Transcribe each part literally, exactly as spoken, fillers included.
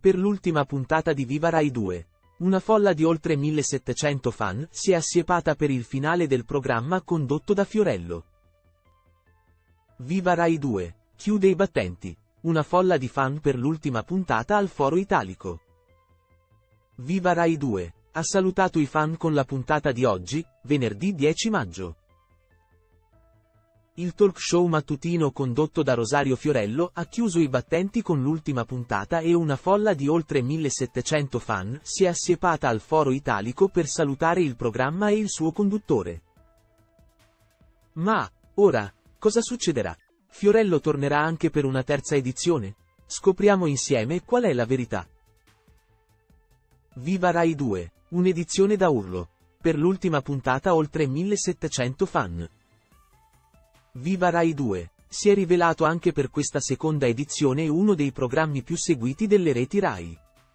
Per l'ultima puntata di Viva Rai due. Una folla di oltre millesettecento fan si è assiepata per il finale del programma condotto da Fiorello. Viva Rai due. Chiude i battenti. Una folla di fan per l'ultima puntata al Foro Italico. Viva Rai due. Ha salutato i fan con la puntata di oggi, venerdì dieci maggio. Il talk show mattutino condotto da Rosario Fiorello ha chiuso i battenti con l'ultima puntata e una folla di oltre millesettecento fan si è assiepata al Foro Italico per salutare il programma e il suo conduttore. Ma, ora, cosa succederà? Fiorello tornerà anche per una terza edizione? Scopriamo insieme qual è la verità. Viva Rai due. Un'edizione da urlo. Per l'ultima puntata oltre millesettecento fan. Viva Rai due. Si è rivelato anche per questa seconda edizione uno dei programmi più seguiti delle reti Rai.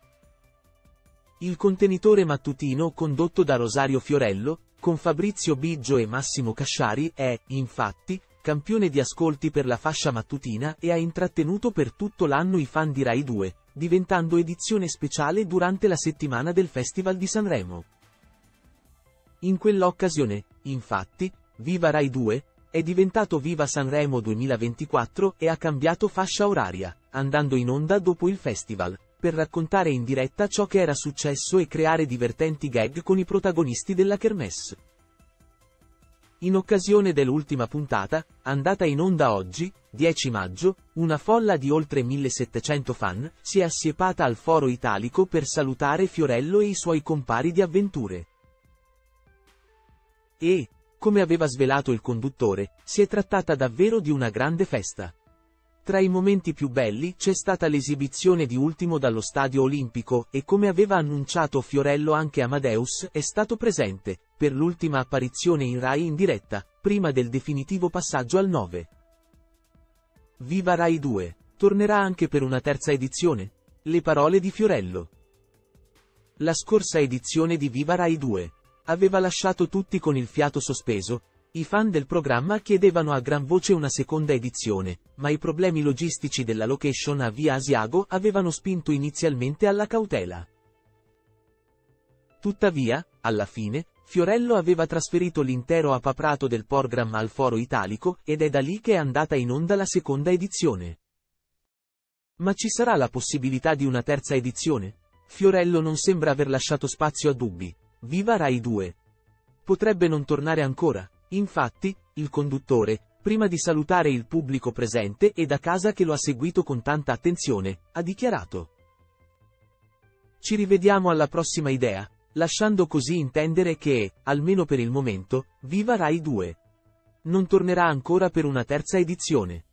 Il contenitore mattutino condotto da Rosario Fiorello, con Fabrizio Biggio e Massimo Casciari, è, infatti, campione di ascolti per la fascia mattutina e ha intrattenuto per tutto l'anno i fan di Rai due, diventando edizione speciale durante la settimana del Festival di Sanremo. In quell'occasione, infatti, Viva Rai due è diventato Viva Sanremo duemilaventiquattro e ha cambiato fascia oraria, andando in onda dopo il festival, per raccontare in diretta ciò che era successo e creare divertenti gag con i protagonisti della kermesse. In occasione dell'ultima puntata, andata in onda oggi, dieci maggio, una folla di oltre millesettecento fan si è assiepata al Foro Italico per salutare Fiorello e i suoi compari di avventure. E, come aveva svelato il conduttore, si è trattata davvero di una grande festa. Tra i momenti più belli c'è stata l'esibizione di Ultimo dallo Stadio Olimpico e, come aveva annunciato Fiorello, anche Amadeus è stato presente, per l'ultima apparizione in Rai in diretta, prima del definitivo passaggio al nove. Viva Rai due. Tornerà anche per una terza edizione? Le parole di Fiorello. La scorsa edizione di Viva Rai due aveva lasciato tutti con il fiato sospeso. I fan del programma chiedevano a gran voce una seconda edizione, ma i problemi logistici della location a Via Asiago avevano spinto inizialmente alla cautela. Tuttavia, alla fine, Fiorello aveva trasferito l'intero appaprato del programma al Foro Italico ed è da lì che è andata in onda la seconda edizione. Ma ci sarà la possibilità di una terza edizione? Fiorello non sembra aver lasciato spazio a dubbi. Viva Rai due. Potrebbe non tornare ancora. Infatti, il conduttore, prima di salutare il pubblico presente e da casa che lo ha seguito con tanta attenzione, ha dichiarato: "Ci rivediamo alla prossima idea", lasciando così intendere che, almeno per il momento, Viva Rai due non tornerà ancora per una terza edizione.